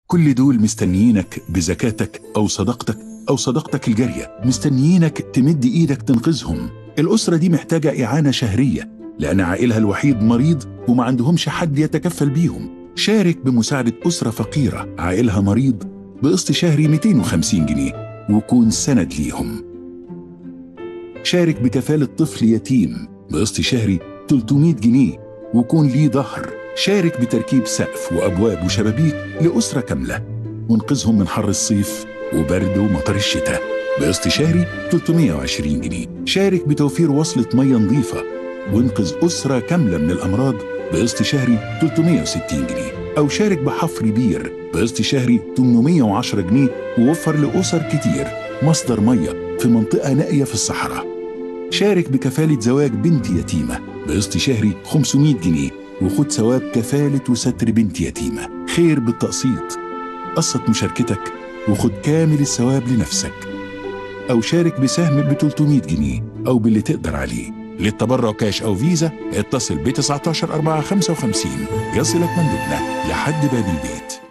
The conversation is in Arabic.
كل دول مستنيينك بزكاتك أو صدقتك الجارية، مستنيينك تمد إيدك تنقذهم. الأسرة دي محتاجة إعانة شهرية لأن عائلها الوحيد مريض وما عندهمش حد يتكفل بيهم. شارك بمساعدة أسرة فقيرة عائلها مريض بقسط شهري 250 جنيه وكون سند ليهم. شارك بكفالة طفل يتيم بقسط شهري 300 جنيه وكون ليه ظهر. شارك بتركيب سقف وأبواب وشبابيك لأسرة كاملة وانقذهم من حر الصيف وبرد ومطر الشتاء بقسط شهري 320 جنيه. شارك بتوفير وصلة مية نظيفة وانقذ أسرة كاملة من الأمراض بقسط شهري 360 جنيه. أو شارك بحفر بير بقسط شهري 810 جنيه ووفر لأسر كتير مصدر مية في منطقة نائية في الصحراء. شارك بكفالة زواج بنت يتيمة بقسط شهري 500 جنيه وخد ثواب كفالة وستر بنت يتيمة. خير بالتقسيط، قسط مشاركتك وخد كامل الثواب لنفسك. أو شارك بسهم ب 300 جنيه أو باللي تقدر عليه. للتبرع كاش أو فيزا اتصل ب 19 4 55 يصلك مندوبنا لحد باب البيت.